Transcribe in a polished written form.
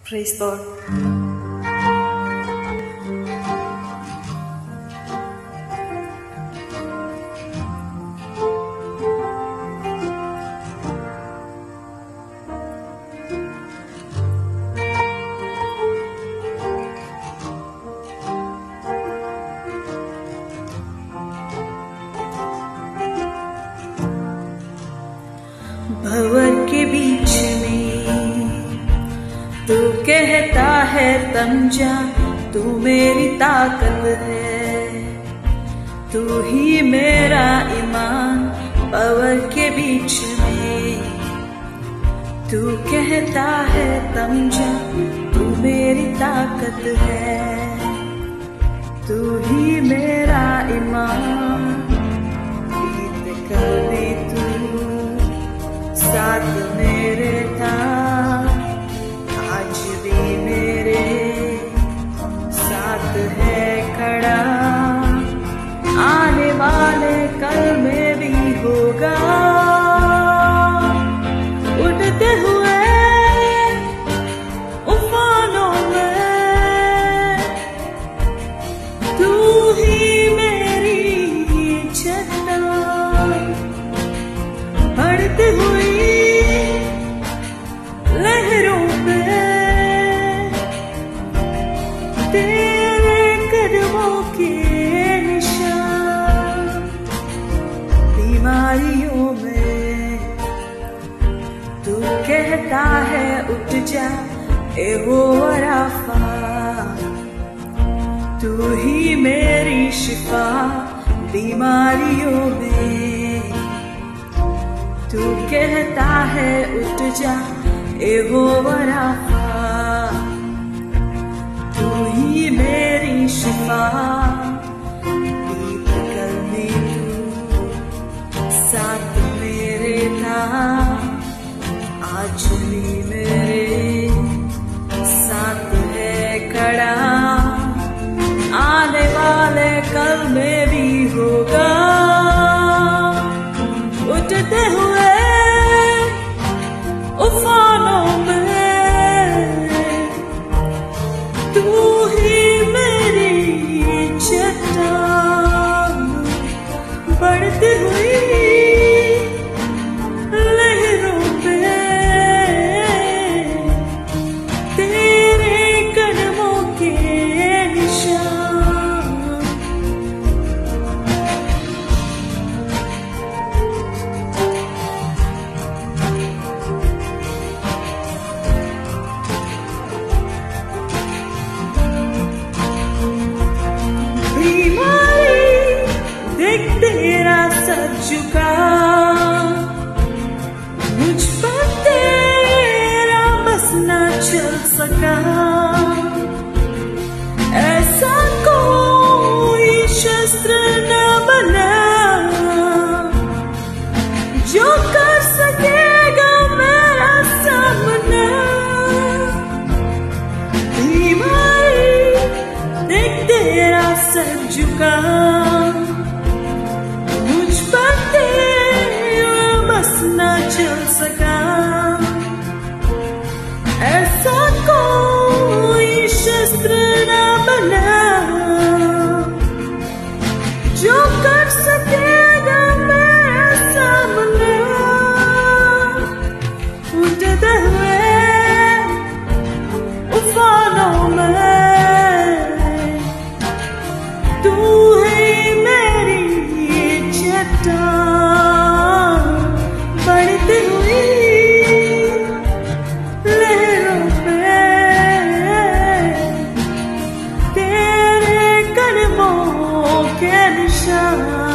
Praise God. भंवर के बीच में तू कहता है तमजा, तू मेरी ताकत है, तू ही मेरा ईमान। भंवर के बीच में तू कहता है तमजा, तू मेरी ताकत है, तू ही मेरा ईमान। बीत कर भी तू साथ मेरे था, आज भी मेरे साथ है खड़ा, आने वाले कल में भी होगा। उड़ते हुए उफानों में तू ही मेरी चट्टान, बढ़ती हुई लहरों पे तेरे कदमों के निशान। बीमारियों में तू कहता है उठ जा, यहोवा राफा, तू ही मेरी शिफा। बीमारियों में तू कहता है उठ जा, यहोवा राफा, तू ही मेरी शिफा। बीत कर भी तू साथ मेरे था, आज भी मेरे साथ है खड़ा, आने वाले कल में भी होगा। उठते हुए उफानों में तू ही मेरी चट्टान, बढ़ती हुई लहरों पे तेरे कदमों के निशान। तेरा सर झुका, मुझ पर तेरा बस ना चल सका। ऐसा कोई शस्त्र न बना जो कर सकेगा मेरा सामना। बीमारी देख तेरा सर झुका, ना चल सका। ऐसा कोई शस्त्र न बना जो कर सकेगा मेरा सामना। उठते हुए उफानों में तू ही मेरी चट्टान, बढ़ती हुई लहरों पे तेरे कदमों के निशान।